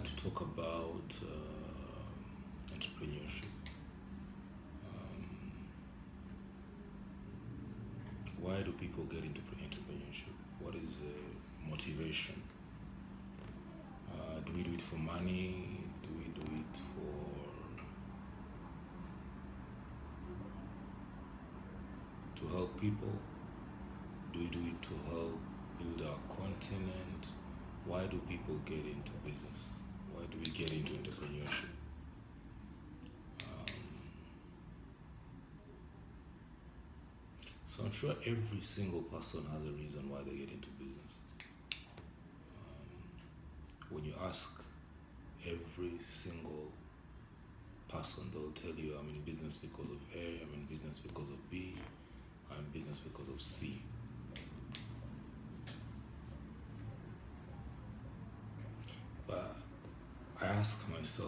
to talk about entrepreneurship. Why do people get into entrepreneurship? What is the motivation? Do we do it for money? Do we do it to help people? Do we do it to help build our continent? Why do people get into business? Why do we get into entrepreneurship? So I'm sure every single person has a reason why they get into business. When you ask every single person, they'll tell you, I'm in business because of A, I'm in business because of B, I'm in business because of C. But I ask myself,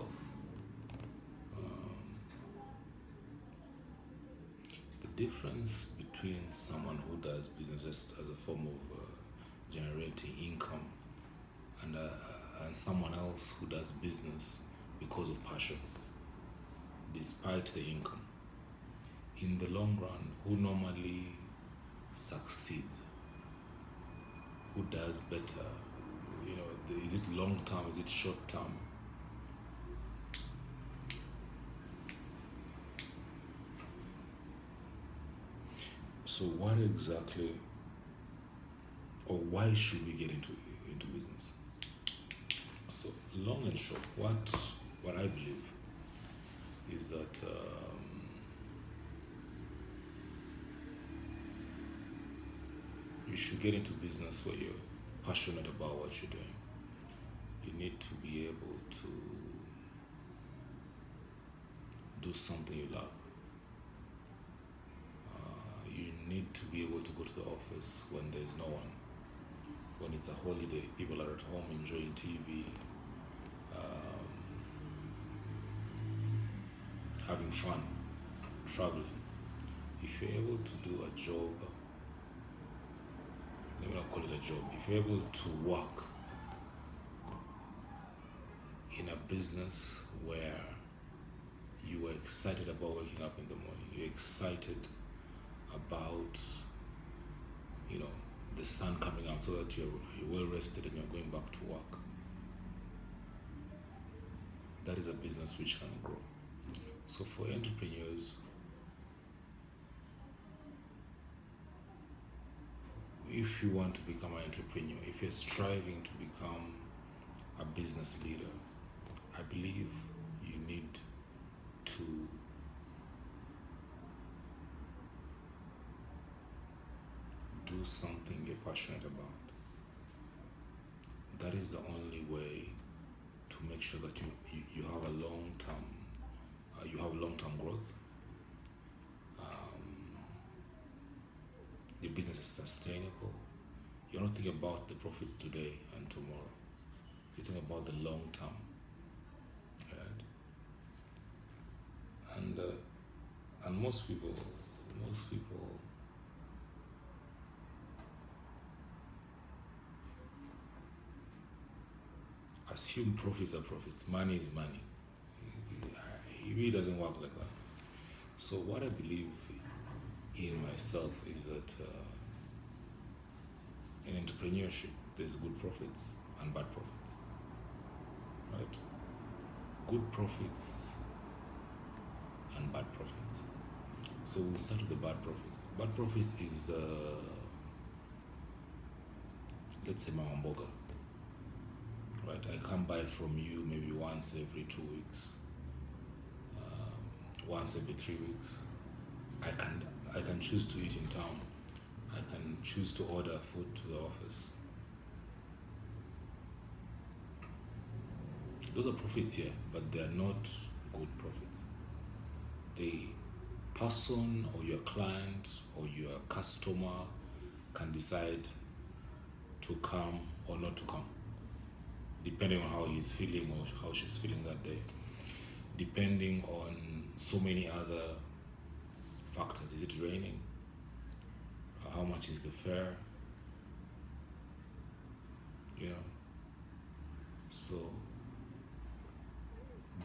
the difference between someone who does business just as a form of generating income and someone else who does business because of passion, despite the income. In the long run, who normally succeeds? Who does better? Is it long term? Is it short term? So what exactly, or why should we get into business? So long and short, what I believe is that you should get into business where you're passionate about what you're doing. You need to be able to do something you love. You need to be able to go to the office when there's no one. When it's a holiday, people are at home enjoying TV, having fun, traveling. If you're able to do a job, let me not call it a job, if you're able to work in a business where you are excited about waking up in the morning, you're excited about the sun coming out so that you're well rested and you're going back to work, that is a business which can grow. So for entrepreneurs, if you want to become an entrepreneur, if you're striving to become a business leader, I believe you need to do something you're passionate about. That is the only way to make sure that you have a long-term growth. The business is sustainable. You're not thinking about the profits today and tomorrow. You think about the long term, right? And most people assume profits are profits. Money is money. It really doesn't work like that. So what I believe in myself is that in entrepreneurship, there's good profits and bad profits, right? Good profits and bad profits. So we'll start with the bad profits. Bad profits is, let's say, Mamamboga, right? I come buy from you maybe once every 2 weeks, once every 3 weeks. I can choose to eat in town. I can choose to order food to the office. Those are profits here, but they are not good profits. The person or your client or your customer can decide to come or not to come, depending on how he's feeling or how she's feeling that day, depending on so many other factors. Is it raining? How much is the fare? So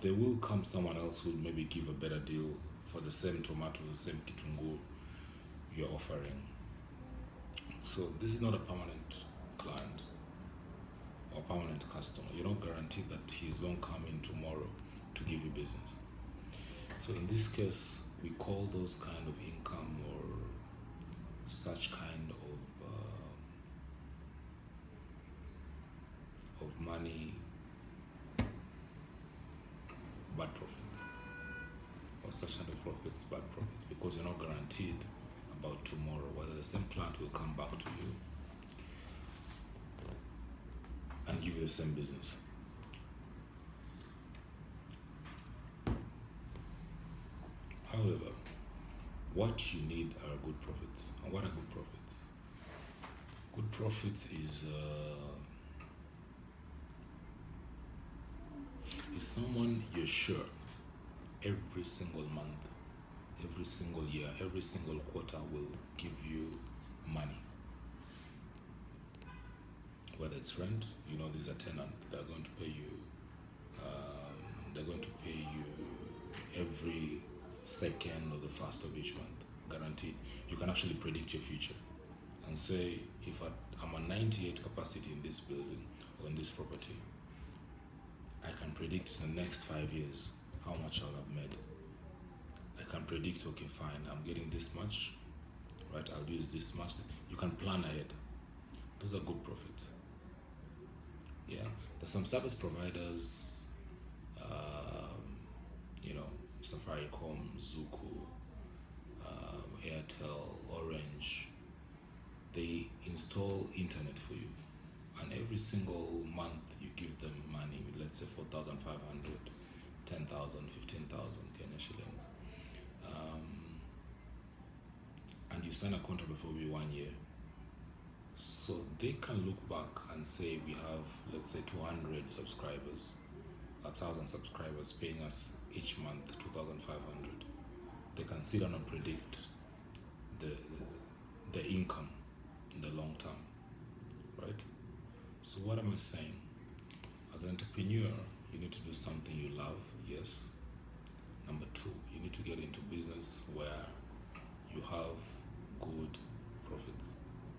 there will come someone else who will maybe give a better deal for the same tomato, the same kitunguu you're offering. So this is not a permanent client or permanent customer. You're not guaranteed that he's going to come in tomorrow to give you business. So in this case, we call those kind of income or such kind of money bad profits, or such kind of profits bad profits, because you're not guaranteed about tomorrow whether the same client will come back to you and give you the same business. However, what you need are good profits. And what are good profits? Good profits is someone you're sure every single month, every single year, every single quarter will give you money. Whether it's rent, you know, there's a tenant, they're going to pay you, every second or the first of each month, guaranteed. You can actually predict your future and say, if I'm a 98 capacity in this building or in this property, I can predict in the next 5 years how much I'll have made. I can predict, okay, fine, I'm getting this much, right? I'll use this much. You can plan ahead. Those are good profits. Yeah, there's some service providers, you know, Safaricom, Zuku, Airtel, Orange. They install internet for you, and every single month you give them money, let's say 4,500, 10,000, 15,000 Kenya shillings. And you sign a contract before be 1 year. So they can look back and say, we have, let's say, 200 subscribers, 1,000 subscribers paying us each month 2,500. They can sit down and predict the income in the long term, right? So what am I saying? As an entrepreneur, you need to do something you love, yes. Number two, you need to get into business where you have good profits.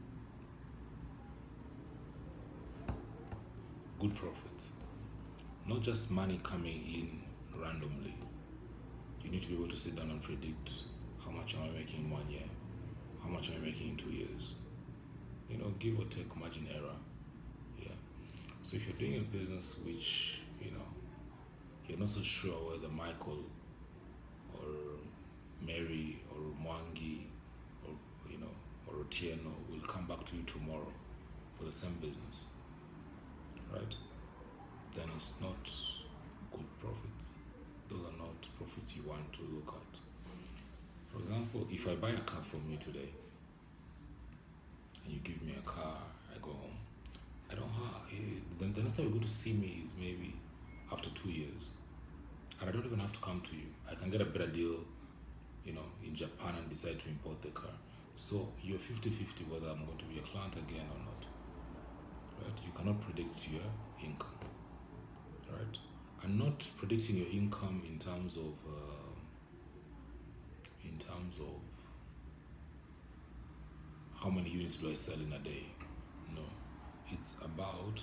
Good profits. Not just money coming in randomly. You need to be able to sit down and predict, how much am I making in 1 year? How much am I making in 2 years? You know, give or take margin error. Yeah. So if you're doing a business which, you know, you're not so sure whether Michael or Mary or Mwangi or, you know, or Otieno will come back to you tomorrow for the same business, right? Then it's not good profits. Those are not profits you want to look at. For example, if I buy a car from you today and you give me a car, I go home, I don't have, then the next time you're going to see me is maybe after 2 years. And I don't even have to come to you. I can get a better deal, you know, in Japan and decide to import the car. So you're 50-50 whether I'm going to be a client again or not, right? You cannot predict your income, right? And not predicting your income in terms of how many units do I sell in a day. No, it's about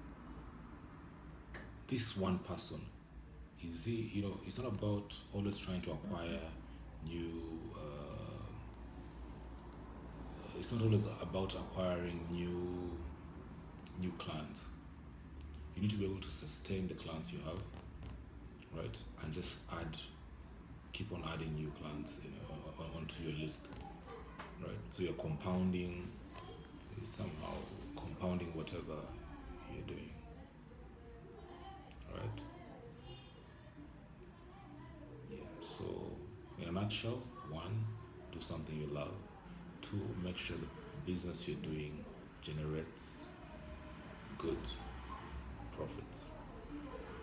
this one person. Is he, you know, it's not about always trying to acquire new, it's not always about acquiring new clients. You need to be able to sustain the clients you have, right? And just keep on adding new clients, you know, onto your list, right? So you're compounding, somehow compounding whatever you're doing, right? Yeah, so in a nutshell, 1, do something you love. 2, make sure the business you're doing generates good profits.